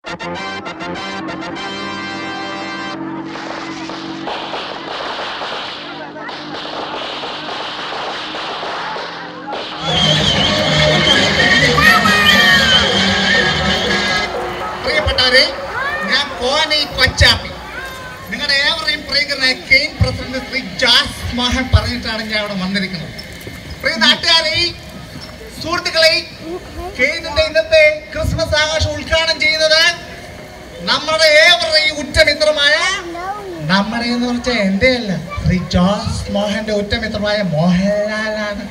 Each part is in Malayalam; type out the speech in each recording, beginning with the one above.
പ്രിയപ്പെട്ടവരെ, ഞാൻ കോനി കൊച്ചാപ്പി, നിങ്ങളുടെ ഏവരെയും പ്രിയങ്കരനായ കെയിൻ പ്രസിഡന്റ് ശ്രീ ജോസ് മോഹൻ പറഞ്ഞിട്ടാണ് ഞാൻ ഇവിടെ വന്നിരിക്കുന്നത്. പ്രിയ നാട്ടുകാരെ, സുഹൃത്തുക്കളെ, കെയിനിന്റെ ഇന്നത്തെ ക്രിസ്മസ് ആഘോഷം ഉദ്ഘാടനം ചെയ്യുന്നത് നമ്മുടെ ഏവരുടെയും ഉറ്റമിത്രമായ, നമ്മുടെ എന്ന് വെച്ചാൽ എന്റെ അല്ല, ശ്രീ ജോസ് മോഹന്റെ ഉറ്റമിത്രമായ മോഹൻലാലാണ്.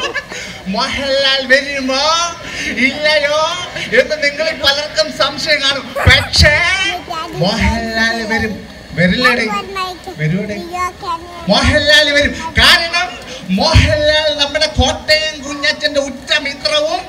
മോഹൻലാൽ വരുമോ ഇല്ലയോ എന്ന് നിങ്ങളിൽ പലർക്കും സംശയം കാണും. പക്ഷേ മോഹൻലാൽ വരും. വരില്ലേ? വരൂടെ? മോഹൻലാൽ വരും. കാരണം മോഹൻലാൽ നമ്മുടെ കോട്ടയം കുഞ്ഞച്ചന്റെ ഉറ്റമിത്രവും,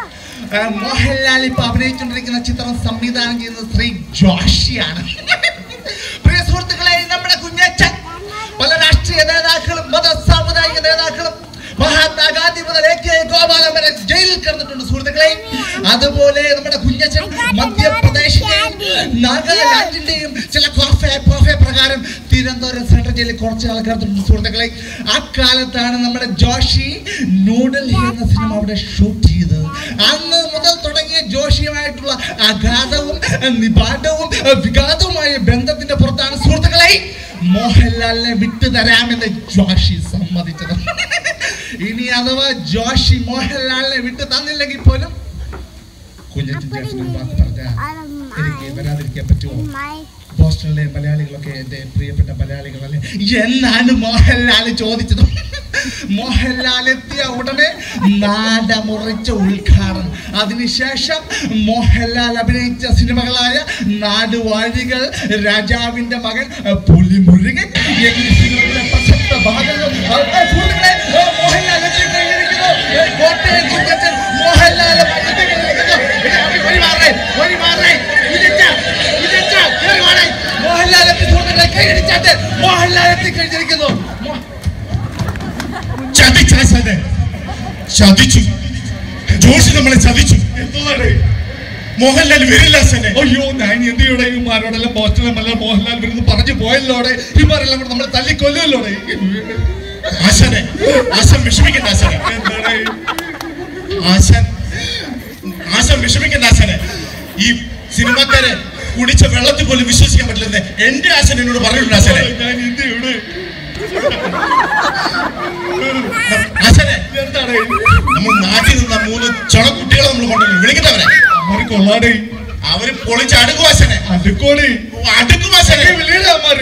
മോഹൻലാൽ ഇപ്പൊ അഭിനയിച്ചുകൊണ്ടിരിക്കുന്ന ചിത്രം സംവിധാനം ചെയ്യുന്നത് ശ്രീ ജോഷിയാണ്. പ്രിയ സുഹൃത്തുക്കളെ, നമ്മുടെ കുഞ്ഞച്ചൻ പല രാഷ്ട്രീയ നേതാക്കളും മത സാമുദായിക നേതാക്കളും മഹാത്മാഗാന്ധി മുതൽ AK ഗോപാലൻ വരെ ജയിലിൽ കിടന്നിട്ടുണ്ട് സുഹൃത്തുക്കളെ. അതുപോലെ നമ്മുടെ കുഞ്ഞച്ചൻ മധ്യപ്രദേശിന്റെയും നാഗാലാൻഡിന്റെയും ചില കോഫെ പ്രകാരം തിരുവനന്തപുരം സെൻട്രൽ ജയിലിൽ കുറച്ച് ആൾ കിടന്നിട്ടുണ്ട് സുഹൃത്തുക്കളെ. അക്കാലത്താണ് നമ്മുടെ ജോഷി ന്യൂഡൽഹി എന്ന സിനിമ അവിടെ ഷൂട്ട് ചെയ്തത്. അന്ന് മുതൽ തുടങ്ങിയ ജോഷിയുമായിട്ടുള്ള അഗാധവും നിപാഠവും വിഘാതവുമായ ബന്ധത്തിന്റെ പുറത്താണ് സുഹൃത്തുക്കളെ മോഹൻലാലിനെ വിട്ടുതരാമെന്ന് ജോഷി സമ്മതിച്ചത്. ഇനി അഥവാ ജോഷി മോഹൻലാലിനെ വിട്ടു തന്നില്ലെങ്കിൽ പോലും കുഞ്ഞച്ചൻ ചേട്ടൻ വാക്ക് പറഞ്ഞാൽ എനിക്ക് വരാതിരിക്കാൻ പറ്റുമോ? ബോസ്റ്റണിലെ മലയാളികളൊക്കെ എൻ്റെ പ്രിയപ്പെട്ട മലയാളികളല്ലേ എന്നാണ് മോഹൻലാൽ ചോദിച്ചത്. മോഹൻലാൽ എത്തിയ ഉടനെ നാടമുറിച്ച ഉദ്ഘാടനം, അതിനുശേഷം മോഹൻലാൽ അഭിനയിച്ച സിനിമകളായ നാടുവാഴികൾ, രാജാവിന്റെ മകൻ, പുലിമുരുകൻ എന്നീ സിനിമകളുടെ പ്രസക്ത ഭാഗങ്ങൾ മോഹൻലാൽ എത്തിക്കഴിഞ്ഞിരിക്കുന്നു. കോട്ടയം കുഞ്ഞച്ചൻ മോഹൻലാൽ മോഹൻലാൽ എത്തിച്ചോട്ടെ, കൈയടിച്ചാട്ടെ. മോഹൻലാൽ എത്തിക്കഴിഞ്ഞിരിക്കുന്നു. ചതിച്ചു ജോഷി, നമ്മളെ ചതിച്ചു. മോഹൻലാൽ വരില്ല. അയ്യോ, ഞാൻ എന്തിയോടെമാരോടെല്ലാം ബോസ്റ്റണിലെ മോഹൻലാൽ വരുന്നു പറഞ്ഞു പോയല്ലോടെ. ഇമാരെല്ലാം കൂടെ നമ്മളെ തല്ലിക്കൊല്ലുമല്ലോടെ. ആശാനെ, ആശാൻ വിഷമിക്കണ്ട ആശാനെ. ആശാൻ വിഷമിക്കണ്ട ആശാനെ. ഈ സിനിമാക്കാരെ കുടിച്ച വെള്ളത്തിൽ പോലും വിശ്വസിക്കാൻ പറ്റില്ലെന്ന് എന്റെ ആശാൻ എന്നോട് പറഞ്ഞിട്ടുണ്ട് ആശാനെ. ആശാനെ, നമ്മൾ നാട്ടിൽ നിന്ന 3 ചുണക്കുട്ടികളെ നമ്മൾ കൊണ്ടുവന്നു. വിളിക്കട്ടവരെ. അവര് കൊള്ളാടേ, അവര് പൊളിച്ച് അടുക്കും ആശാനെ. അടുക്കോടെ അടുക്കും ആശാനെ. വിളിയമാര്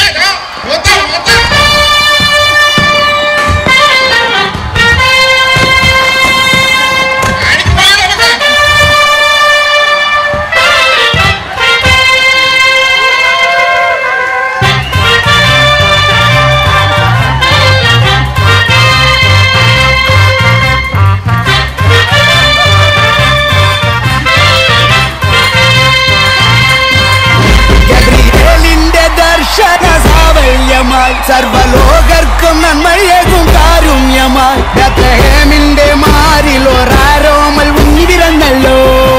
സർവലോകർക്കും നന്മയേകും കാരുണ്യമായി ബത്ലഹേമിന്റെ മാറിൽ ഒരാരോമൽ ഉണ്ണി വിരന്നല്ലോ.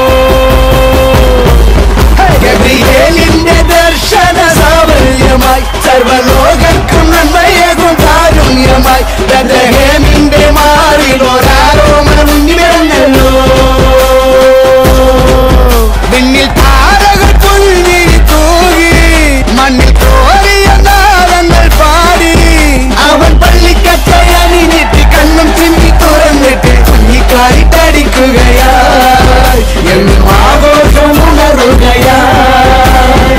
ഗബ്രിയേലിന്റെ ദർശന സാവല്യമായി സർവലോകർക്കും നന്മയേകും കാരുണ്യമായി ബത്ലഹേമിന്റെ മാറിൽ ഒരാരോമൽ ഉണ്ണി വിരന്നല്ലോ. വിണ്ണിൽ താരകൾ പുൽവിരി തൂകി മണ്ണിൽ കോരിയ നാളങ്ങൾ പാടി അവൻ പള്ളിക്കച്ചയണിഞ്ഞിട്ട് കണ്ണും ചിമ്മി തുറന്നിട്ട് കുഞ്ഞിക്കാരിട്ടടിക്കുകയായി എന്നും ആഘോഷം ഉണരുകയായി.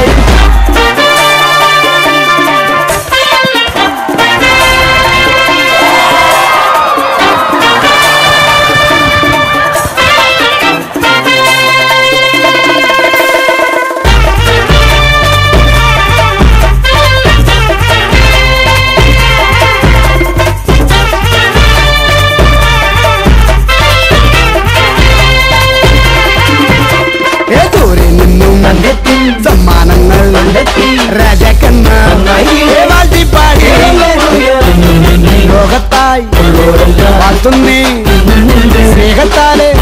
സമ്മാനങ്ങൾ രാജാക്കന്മാർ വാഴ്ത്തിപ്പാടി ലോകത്തായി വാഴ്ത്തുന്നേ സ്നേഹത്താലെ